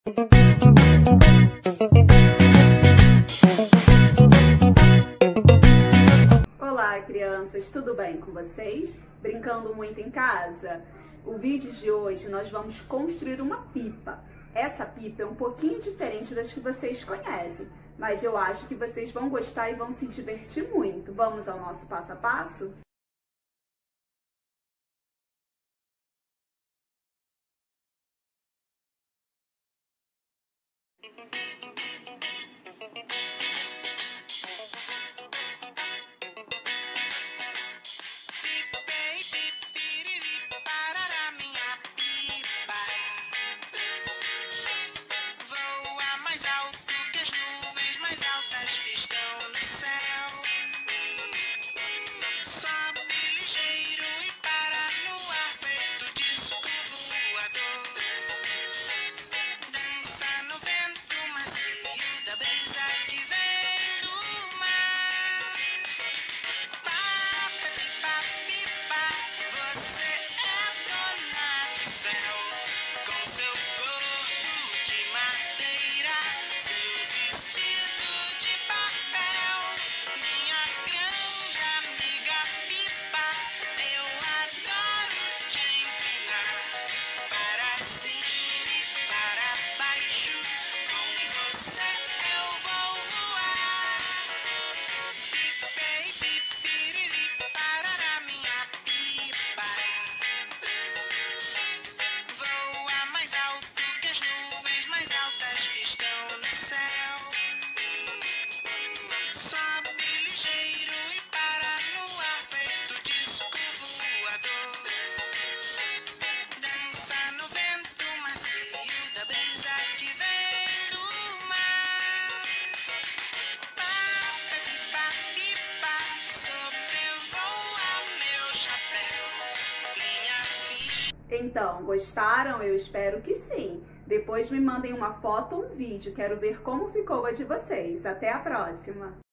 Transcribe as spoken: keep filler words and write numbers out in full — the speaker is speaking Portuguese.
Olá, crianças, tudo bem com vocês? Brincando muito em casa? O vídeo de hoje nós vamos construir uma pipa. Essa pipa é um pouquinho diferente das que vocês conhecem, mas eu acho que vocês vão gostar e vão se divertir muito. Vamos ao nosso passo a passo? Então, gostaram? Eu espero que sim. Depois me mandem uma foto ou um vídeo. Quero ver como ficou a de vocês. Até a próxima!